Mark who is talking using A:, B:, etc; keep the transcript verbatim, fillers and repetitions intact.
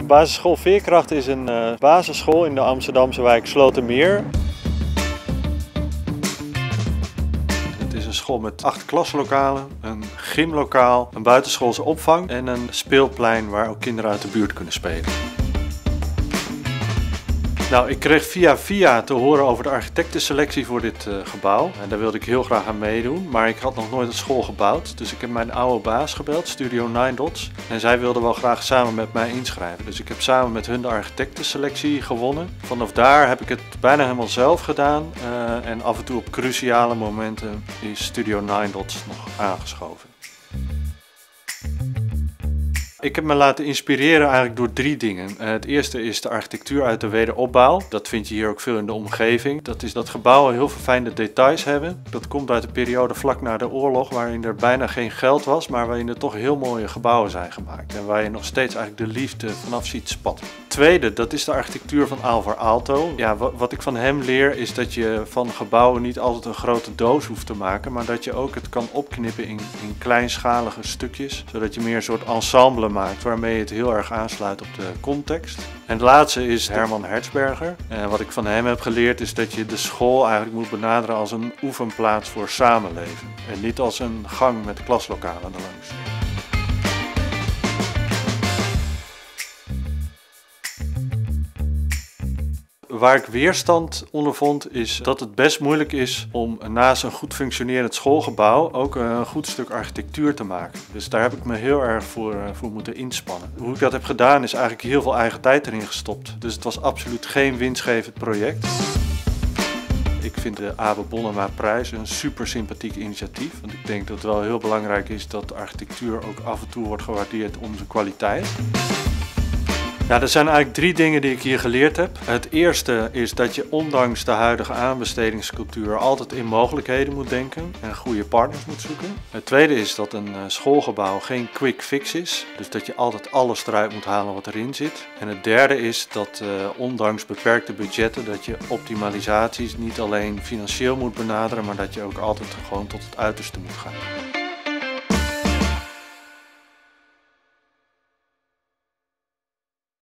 A: Basisschool Veerkracht is een uh, basisschool in de Amsterdamse wijk Slotermeer. Het is een school met acht klaslokalen, een gymlokaal, een buitenschoolse opvang en een speelplein waar ook kinderen uit de buurt kunnen spelen. Nou, ik kreeg via via te horen over de architectenselectie voor dit uh, gebouw. En daar wilde ik heel graag aan meedoen, maar ik had nog nooit een school gebouwd. Dus ik heb mijn oude baas gebeld, Studio Nine Dots. En zij wilden wel graag samen met mij inschrijven. Dus ik heb samen met hun de architectenselectie gewonnen. Vanaf daar heb ik het bijna helemaal zelf gedaan. Uh, en af en toe op cruciale momenten is Studio Nine Dots nog aangeschoven. Ik heb me laten inspireren eigenlijk door drie dingen. Het eerste is de architectuur uit de wederopbouw. Dat vind je hier ook veel in de omgeving. Dat is dat gebouwen heel verfijnde details hebben. Dat komt uit de periode vlak na de oorlog waarin er bijna geen geld was, maar waarin er toch heel mooie gebouwen zijn gemaakt. En waar je nog steeds eigenlijk de liefde vanaf ziet spatten. Tweede, dat is de architectuur van Alvar Aalto. Ja, wat ik van hem leer is dat je van gebouwen niet altijd een grote doos hoeft te maken, maar dat je ook het kan opknippen in, in kleinschalige stukjes, zodat je meer een soort ensemble maakt waarmee je het heel erg aansluit op de context. En het laatste is Herman Hertzberger. En wat ik van hem heb geleerd is dat je de school eigenlijk moet benaderen als een oefenplaats voor samenleven en niet als een gang met klaslokalen erlangs. Waar ik weerstand ondervond is dat het best moeilijk is om naast een goed functionerend schoolgebouw ook een goed stuk architectuur te maken. Dus daar heb ik me heel erg voor, voor moeten inspannen. Hoe ik dat heb gedaan is eigenlijk heel veel eigen tijd erin gestopt. Dus het was absoluut geen winstgevend project. Ik vind de Abe Bonnema prijs een super sympathiek initiatief. Want ik denk dat het wel heel belangrijk is dat de architectuur ook af en toe wordt gewaardeerd om zijn kwaliteit. Nou, er zijn eigenlijk drie dingen die ik hier geleerd heb. Het eerste is dat je ondanks de huidige aanbestedingscultuur altijd in mogelijkheden moet denken en goede partners moet zoeken. Het tweede is dat een schoolgebouw geen quick fix is, dus dat je altijd alles eruit moet halen wat erin zit. En het derde is dat uh, ondanks beperkte budgetten dat je optimalisaties niet alleen financieel moet benaderen, maar dat je ook altijd gewoon tot het uiterste moet gaan.